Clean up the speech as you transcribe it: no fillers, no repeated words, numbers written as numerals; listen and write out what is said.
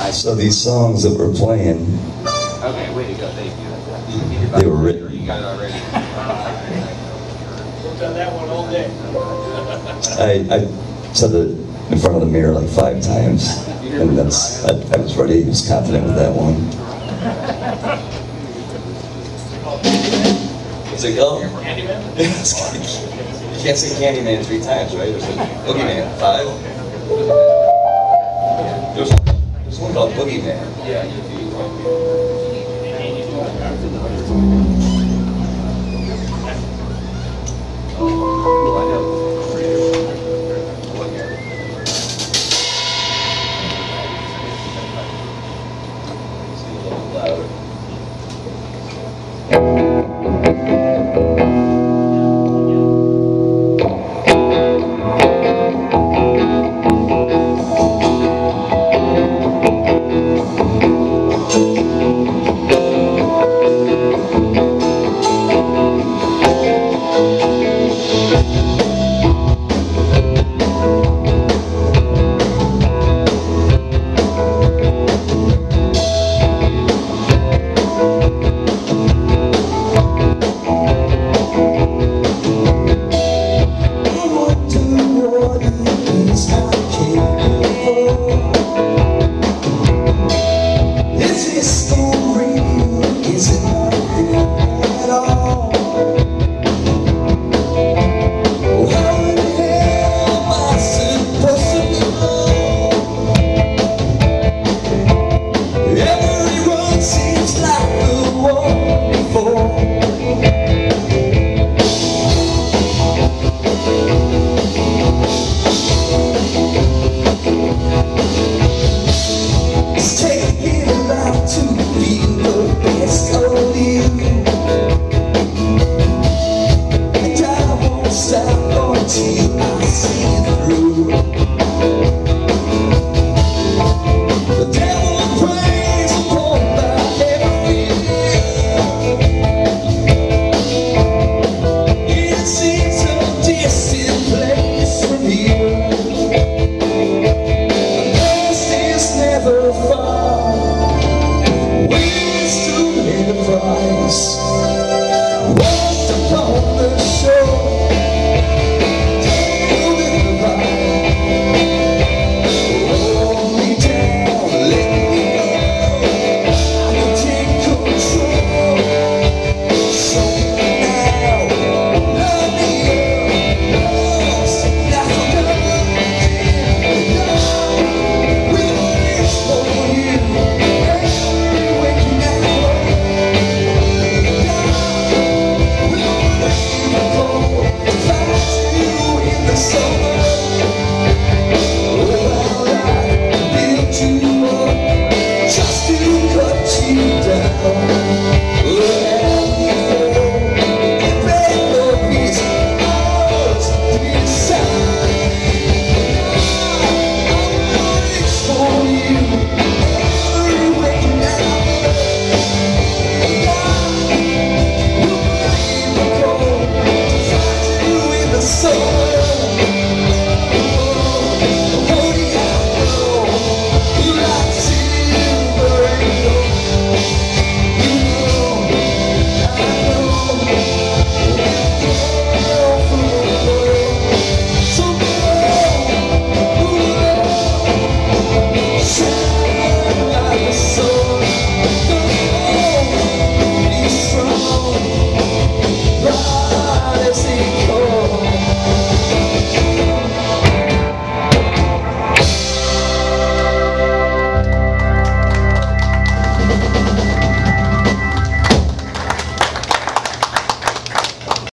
So these songs that we're playing, okay, way to go, thank you. They were written. You got it already. We've done that one all day. I said it in front of the mirror like 5 times, and I was ready, I was confident with that one. It's like, oh, you can't say Candyman 3 times, right? There's like Boogeyman 5. There's one called Boogeyman. Yeah, you do. Ways to pay the price.